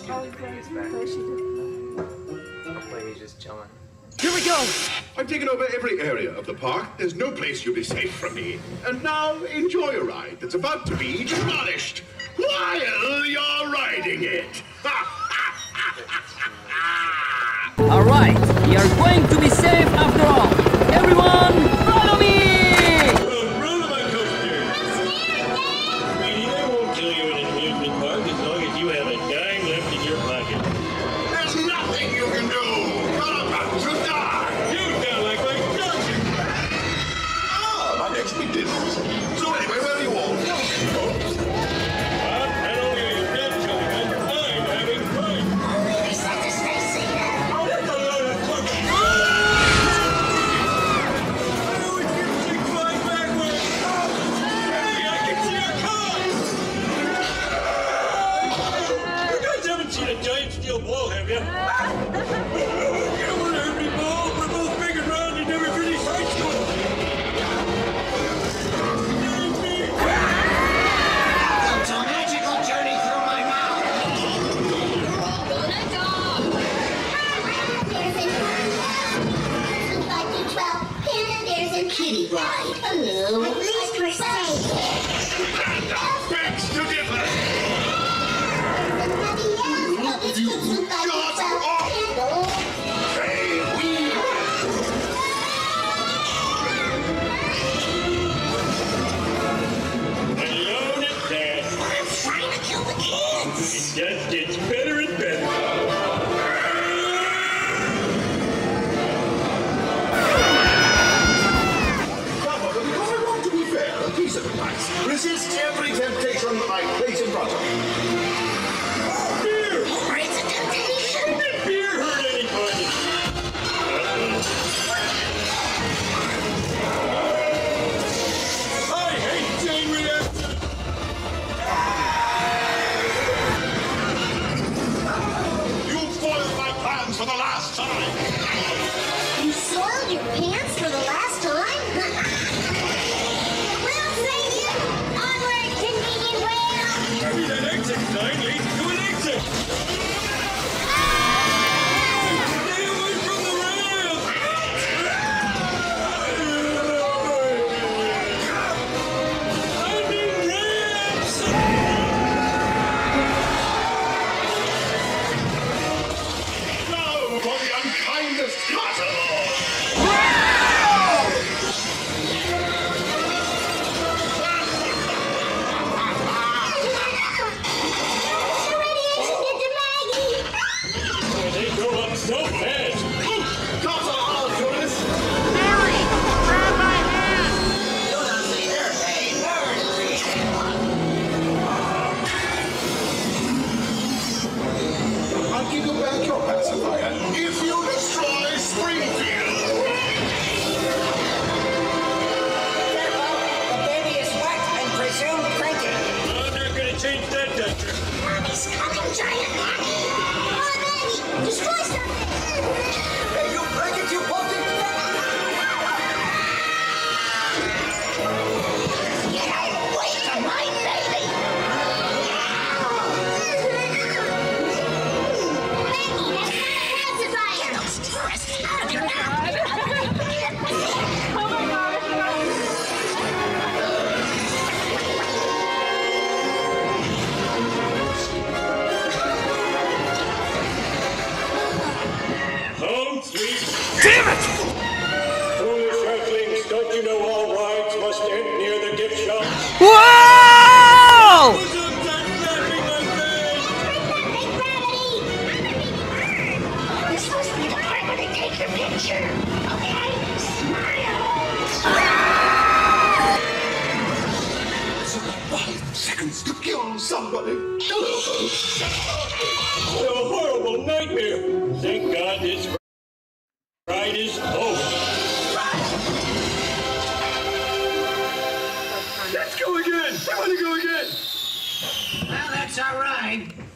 He's back. Hopefully he's just chilling. Here we go! I've taken over every area of the park. There's no place you'll be safe from me. And now, enjoy a ride that's about to be demolished while you're riding it. All right, we are going to be safe after all. Everyone, follow me! Roll my coaster. Sweetie, I won't kill you in an amusement park as long as you have a dime left in your pocket. There's nothing you can do. You're about to die. You sound like my doctor. My next big business. So anyway, where are you all? Not only are you not killing us, I'm having fun. Always have to stay safe. Oh, that's a load of fucking I always get sick flying backwards. Hey, I can see our car. You guys haven't seen a giant steel ball, have you? You don't want to hurt me, ball. We're both big and round. You never finished high school. It's a magical journey through my mouth. There's a kitty ride. Hello. At least we're safe. Thanks to differ. Hey, we. Alone at last. I'm trying to kill the kids. It just gets better and better. Because I want to be fair, a piece of advice. Resist every temptation that I place in front of you. Beer! Or it's a temptation. Did beer hurt anybody? I hate chain reaction! You foiled my plans for the last time. You soiled your pants for the last time? We'll save you! Onward, convenient rail! Maybe that exit sign leads to an exit! Stay away from the rail! I need ramps! Now for the unkindest cut of all. They go up so fast! Cut all, Jonas. I'll give you back your pacifier if you destroy Springfield. The baby is wet and presumed cranky. I'm not gonna change that doctor. Mommy's coming, giant Maggie! Oh, Maggie! Destroy something! Hey, you break it, you bolted! Get away from my baby! Maggie, that's not a pacifier! Those tourists out of your mouth! Home sweet. Damn it! Foolish earthlings, don't you know all rides must end near the gift shop? Whoa! Who's up there slapping my face? Big gravity! You're supposed to be the part where they take your picture, okay? Smile! 5 seconds to kill somebody. What a horrible nightmare! Thank God this ride is over. Let's go again. I want to go again. Well, that's all right.